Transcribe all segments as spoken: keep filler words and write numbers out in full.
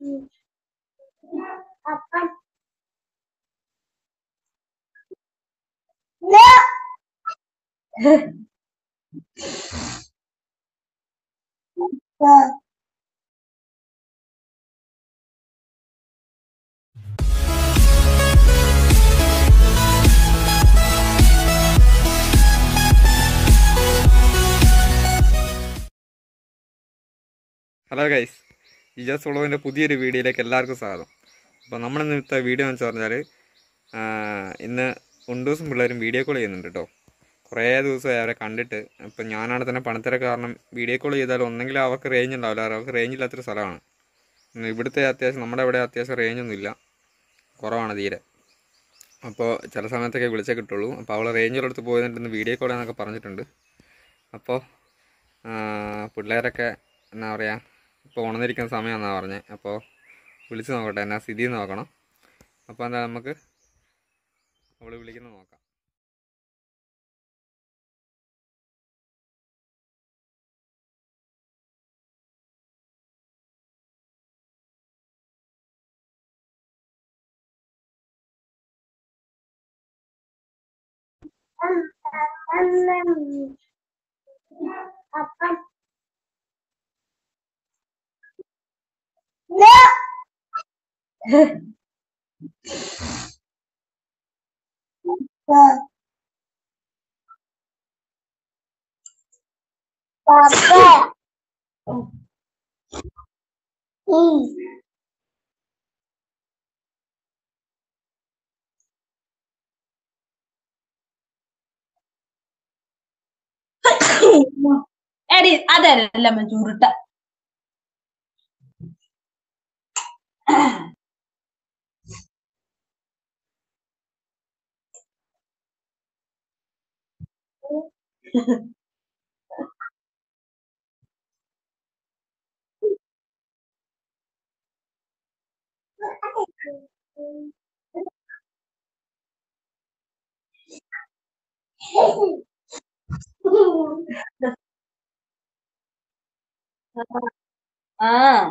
Hello guys, ജിജാസ് വ്ളോഗിൻ്റെ പുതിയൊരു വീഡിയോയിലേക്ക് എല്ലാവർക്കും സ്വാഗതം. അപ്പോൾ നമ്മൾ ഇന്നത്തെ വീഡിയോ എന്ന് വെച്ച് പറഞ്ഞാൽ ഇന്ന് ഉണ്ടൂസും പിള്ളേരും വീഡിയോ കോൾ ചെയ്യുന്നുണ്ട് കേട്ടോ. കുറേ ദിവസമായി അവരെ കണ്ടിട്ട്. ഇപ്പം ഞാനാണ് തന്നെ പണത്തിരക്ക് കാരണം വീഡിയോ കോൾ ചെയ്താൽ ഒന്നെങ്കിൽ അവർക്ക് റേഞ്ച് ഉണ്ടാവില്ല, അവർക്ക് റേഞ്ച് ഇല്ലാത്തൊരു സ്ഥലമാണ്. ഇവിടുത്തെ അത്യാവശ്യം നമ്മുടെ ഇവിടെ അത്യാവശ്യം റേഞ്ചൊന്നുമില്ല, കുറവാണ് തീരെ. അപ്പോൾ ചില സമയത്തൊക്കെ വിളിച്ചേ കിട്ടുള്ളൂ. അപ്പോൾ അവൾ റേഞ്ചുള്ളടുത്ത് പോയിട്ടുണ്ടെന്ന് വീഡിയോ കോൾ എന്നൊക്കെ പറഞ്ഞിട്ടുണ്ട്. അപ്പോൾ പിള്ളേരൊക്കെ എന്നാ പറയുക, ഇപ്പോൾ ഉണർന്നിരിക്കുന്ന സമയമെന്നാണ് പറഞ്ഞത്. അപ്പോൾ വിളിച്ച് നോക്കട്ടെ, എന്നാ സ്ഥിതി നോക്കണം. അപ്പോൾ എന്താ നമുക്ക് അവൾ വിളിക്കുന്നത് നോക്കാം. എടി അതല്ല ചുരുട്ട ആ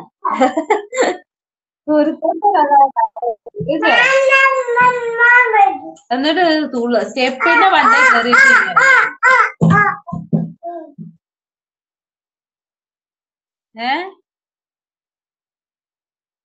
എന്നിട്ട് തുള്ളു സ്റ്റെപ്പിന്റെ പണ്ടേ കയറിയിട്ട് ഏ